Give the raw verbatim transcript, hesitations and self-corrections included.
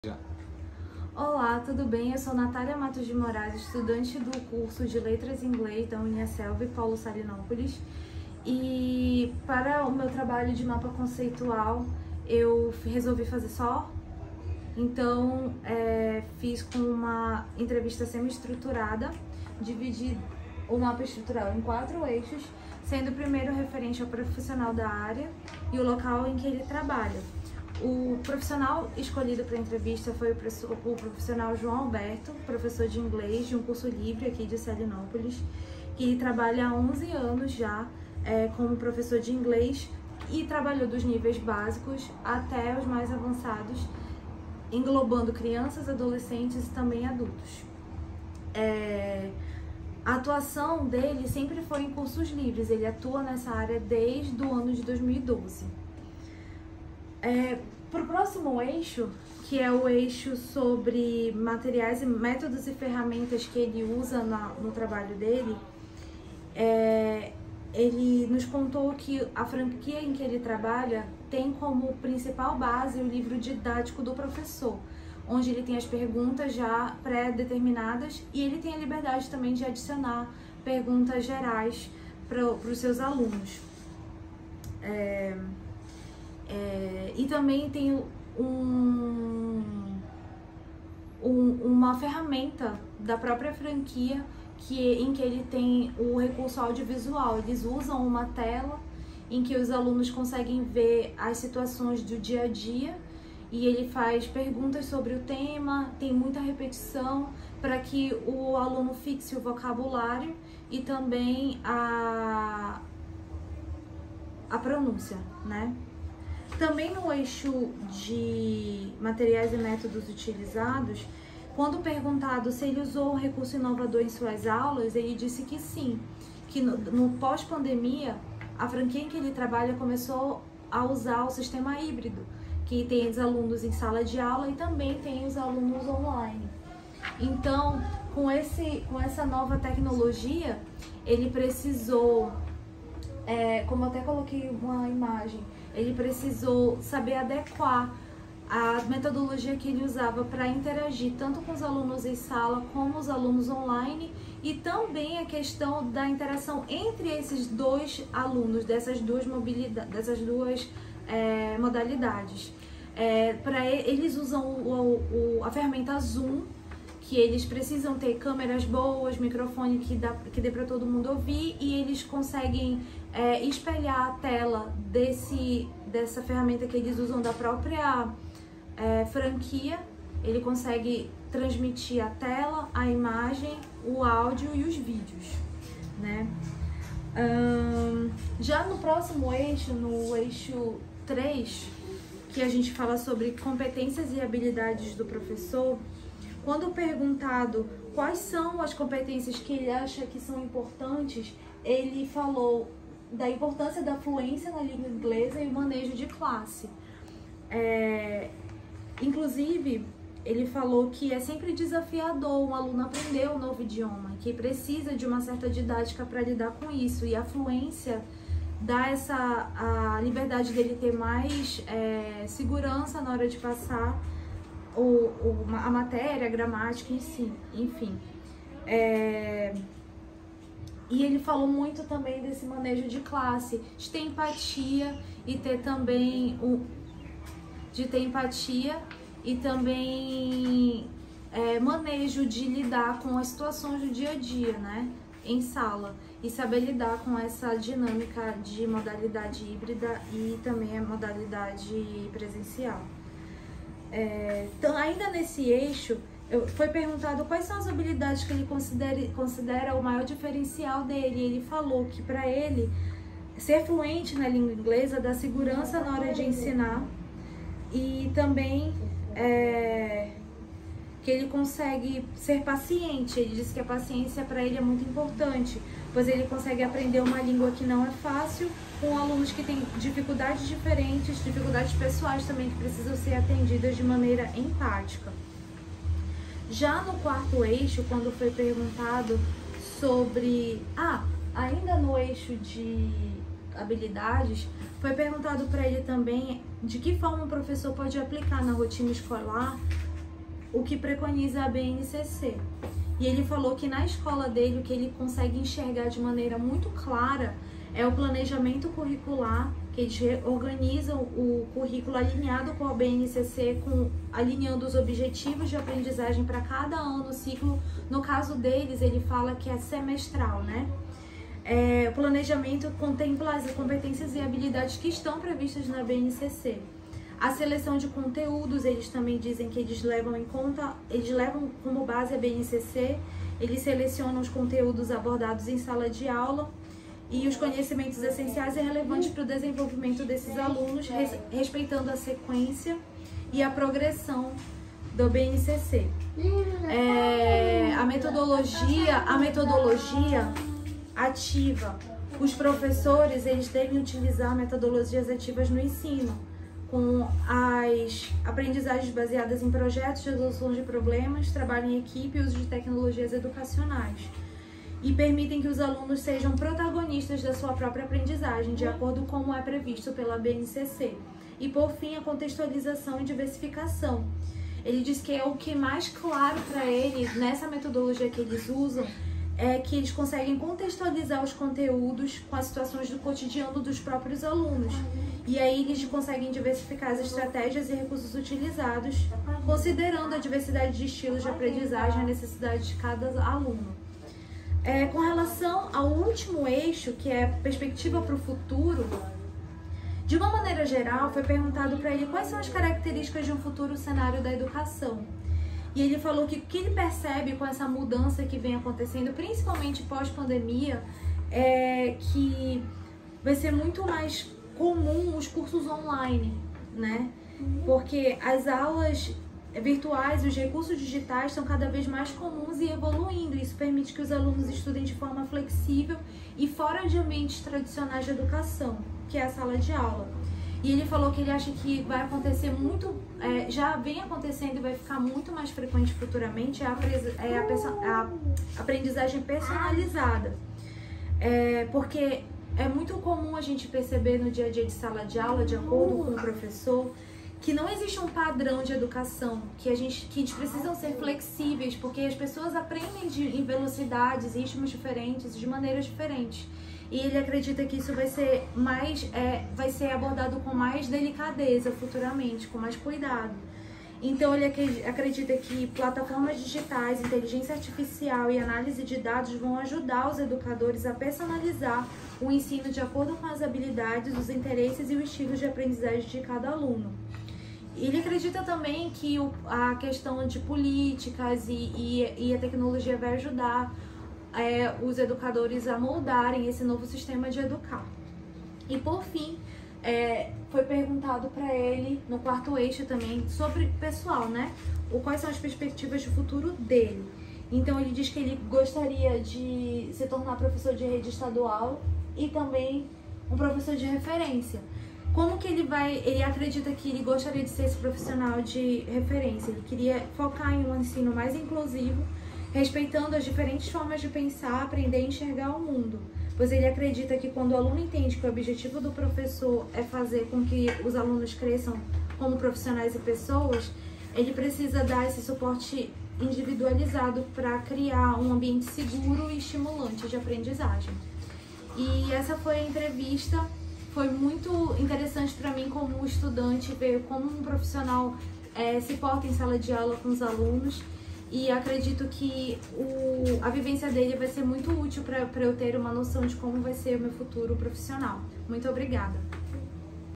Já. Olá, tudo bem? Eu sou Natália Matos de Moraes, estudante do curso de Letras em Inglês da Uniaselv, Paulo Salinópolis. E para o meu trabalho de mapa conceitual, eu resolvi fazer só. Então, é, fiz com uma entrevista semi-estruturada, dividi o mapa estrutural em quatro eixos, sendo o primeiro referente ao profissional da área e o local em que ele trabalha. O profissional escolhido para a entrevista foi o profissional João Alberto, professor de inglês de um curso livre aqui de Salinópolis, que trabalha há onze anos já é, como professor de inglês e trabalhou dos níveis básicos até os mais avançados, englobando crianças, adolescentes e também adultos. É, a atuação dele sempre foi em cursos livres, ele atua nessa área desde o ano de dois mil e doze. É, para o próximo eixo, que é o eixo sobre materiais, métodos e ferramentas que ele usa na, no trabalho dele, é, ele nos contou que a franquia em que ele trabalha tem como principal base o livro didático do professor, onde ele tem as perguntas já pré-determinadas e ele tem a liberdade também de adicionar perguntas gerais para os seus alunos. É, É, e também tem um, um, uma ferramenta da própria franquia que, em que ele tem o recurso audiovisual. Eles usam uma tela em que os alunos conseguem ver as situações do dia a dia e ele faz perguntas sobre o tema, tem muita repetição para que o aluno fixe o vocabulário e também a, a pronúncia, né? Também no eixo de materiais e métodos utilizados, quando perguntado se ele usou um recurso inovador em suas aulas, ele disse que sim, que no, no pós-pandemia, a franquia em que ele trabalha começou a usar o sistema híbrido, que tem os alunos em sala de aula e também tem os alunos online. Então, com, esse, com essa nova tecnologia, ele precisou, é, como eu até coloquei uma imagem, ele precisou saber adequar a metodologia que ele usava para interagir tanto com os alunos em sala como os alunos online e também a questão da interação entre esses dois alunos, dessas duas mobilidades, dessas duas é, modalidades. É, para eles usam o, o, a ferramenta Zoom, que eles precisam ter câmeras boas, microfone que, dá, que dê para todo mundo ouvir e eles conseguem é, espelhar a tela desse, dessa ferramenta que eles usam da própria é, franquia. Ele consegue transmitir a tela, a imagem, o áudio e os vídeos, né? Hum, já no próximo eixo, no eixo três, que a gente fala sobre competências e habilidades do professor, quando perguntado quais são as competências que ele acha que são importantes, ele falou da importância da fluência na língua inglesa e o manejo de classe. É, inclusive, ele falou que é sempre desafiador um aluno aprender um novo idioma, que precisa de uma certa didática para lidar com isso, e a fluência dá essa a liberdade dele ter mais é, segurança na hora de passar O, o, a matéria, a gramática em si, enfim. É... E ele falou muito também desse manejo de classe, de ter empatia e ter também o... de ter empatia e também é, manejo de lidar com as situações do dia a dia, né? Em sala. E saber lidar com essa dinâmica de modalidade híbrida e também a modalidade presencial. É, então, ainda nesse eixo, eu, foi perguntado quais são as habilidades que ele considera, considera o maior diferencial dele. E ele falou que para ele, ser fluente na língua inglesa dá segurança na hora de ensinar e também é, que ele consegue ser paciente. Ele disse que a paciência para ele é muito importante, pois ele consegue aprender uma língua que não é fácil, com alunos que têm dificuldades diferentes, dificuldades pessoais também que precisam ser atendidas de maneira empática. Já no quarto eixo, quando foi perguntado sobre... Ah, ainda no eixo de habilidades, foi perguntado para ele também de que forma o professor pode aplicar na rotina escolar o que preconiza a B N C C. E ele falou que na escola dele o que ele consegue enxergar de maneira muito clara é o planejamento curricular, que eles organizam o currículo alinhado com a B N C C, com, alinhando os objetivos de aprendizagem para cada ano, o ciclo. No caso deles, ele fala que é semestral, né? É, o planejamento contempla as competências e habilidades que estão previstas na B N C C. A seleção de conteúdos, eles também dizem que eles levam em conta, eles levam como base a B N C C, eles selecionam os conteúdos abordados em sala de aula e os conhecimentos essenciais e relevantes para o desenvolvimento desses alunos, res, respeitando a sequência e a progressão do B N C C. É, a metodologia, a metodologia ativa. Os professores, eles devem utilizar metodologias ativas no ensino, com as aprendizagens baseadas em projetos de resolução de problemas, trabalho em equipe e uso de tecnologias educacionais. E permitem que os alunos sejam protagonistas da sua própria aprendizagem, de acordo com como é previsto pela B N C C. E, por fim, a contextualização e diversificação. Ele diz que é o que mais claro para ele, nessa metodologia que eles usam, é que eles conseguem contextualizar os conteúdos com as situações do cotidiano dos próprios alunos. E aí eles conseguem diversificar as estratégias e recursos utilizados, considerando a diversidade de estilos de aprendizagem e a necessidade de cada aluno. É, com relação ao último eixo, que é perspectiva para o futuro, de uma maneira geral, foi perguntado para ele quais são as características de um futuro cenário da educação. E ele falou que o que ele percebe com essa mudança que vem acontecendo, principalmente pós-pandemia, é que vai ser muito mais comum os cursos online, né? Porque as aulas virtuais e os recursos digitais são cada vez mais comuns e evoluindo. Isso permite que os alunos estudem de forma flexível e fora de ambientes tradicionais de educação, que é a sala de aula. E ele falou que ele acha que vai acontecer muito, é, já vem acontecendo e vai ficar muito mais frequente futuramente, é a, é a, a aprendizagem personalizada. É, porque é muito comum a gente perceber no dia a dia de sala de aula, de acordo com o professor, que não existe um padrão de educação, que a gente, que eles precisam ser flexíveis, porque as pessoas aprendem de, em velocidades, ritmos diferentes, de maneiras diferentes. E ele acredita que isso vai ser mais, é, vai ser abordado com mais delicadeza futuramente, com mais cuidado. Então ele acredita que plataformas digitais, inteligência artificial e análise de dados vão ajudar os educadores a personalizar o ensino de acordo com as habilidades, os interesses e o estilo de aprendizagem de cada aluno. Ele acredita também que o, a questão de políticas e, e, e a tecnologia vai ajudar É, os educadores a moldarem esse novo sistema de educar. E por fim, é, foi perguntado para ele, no quarto eixo também, sobre pessoal, né? O, quais são as perspectivas de futuro dele. Então ele diz que ele gostaria de se tornar professor de rede estadual e também um professor de referência. Como que ele vai, ele acredita que ele gostaria de ser esse profissional de referência? Ele queria focar em um ensino mais inclusivo, respeitando as diferentes formas de pensar, aprender e enxergar o mundo. Pois ele acredita que quando o aluno entende que o objetivo do professor é fazer com que os alunos cresçam como profissionais e pessoas, ele precisa dar esse suporte individualizado para criar um ambiente seguro e estimulante de aprendizagem. E essa foi a entrevista. Foi muito interessante para mim como estudante ver como um profissional é, se porta em sala de aula com os alunos. E acredito que o, a vivência dele vai ser muito útil para eu ter uma noção de como vai ser o meu futuro profissional. Muito obrigada!